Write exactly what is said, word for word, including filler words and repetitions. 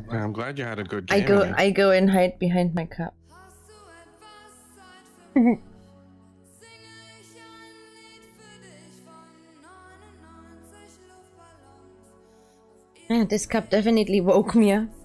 I'm glad you had a good I game. go, I go and hide behind my cup. Yeah, this cup definitely woke me up.